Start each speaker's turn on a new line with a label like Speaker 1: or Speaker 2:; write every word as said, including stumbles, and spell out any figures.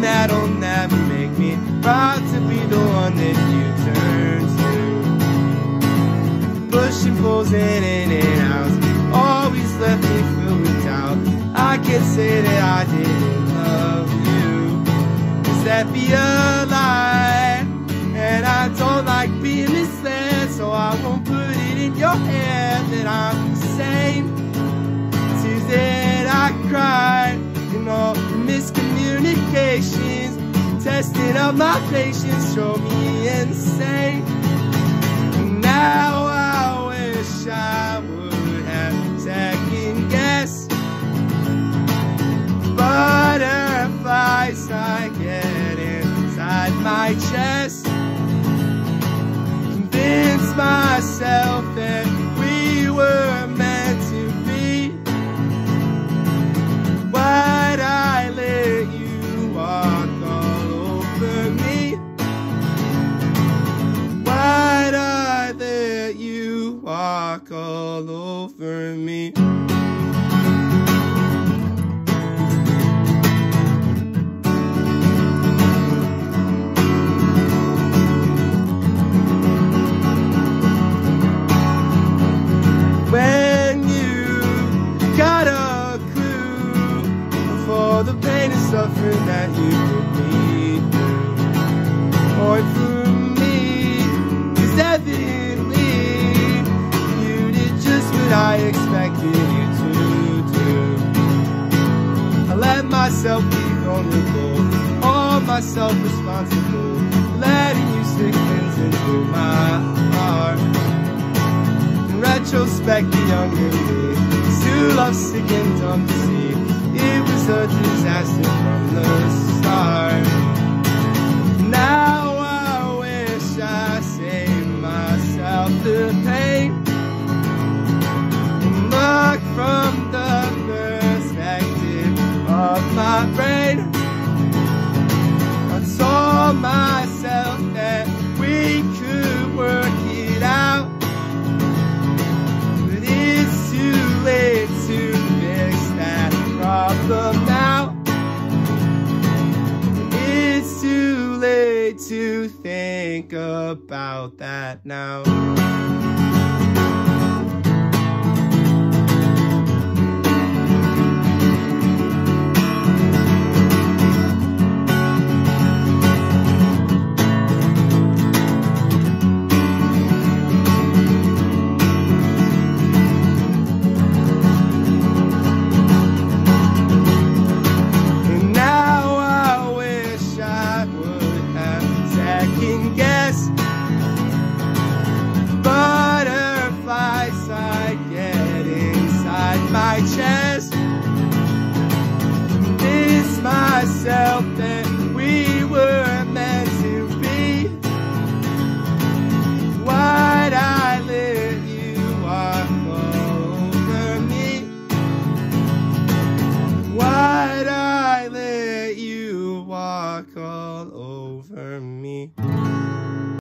Speaker 1: that'll never make me proud to be the one that you turn to. Push and pulls in and in outs, always left me filled with doubt. I can't say that I didn't love you, 'cause that'd be a lie. And I don't like being misled, so I won't put it in your head that I'm the same. Tears that I cried in all the miscommunications, testing out my patience, drove me insane. Now I wish I would have second guessed. Butterflies I get inside my chest, convince myself that we were meant to be. Why'd I let you walk all over me? Why'd I let you walk all over me? When you got a clue for the pain and suffering that you put me through, or for me, 'cause evidently you did just what I expected you to do. I let myself be vulnerable, hold myself responsible, letting you stick pins into my heart. Retrospect, the younger me, still love sick and dumb to see. It was a disaster from the start. Now I wish I saved myself the pain, and look from the perspective of my brain. I told myself that we could work it out, late to fix that problem now. It's too late to think about that now. Butterflies I get inside my chest, convince myself that we were meant to be. Why'd I let you walk all over me? Why'd I let you walk all over me?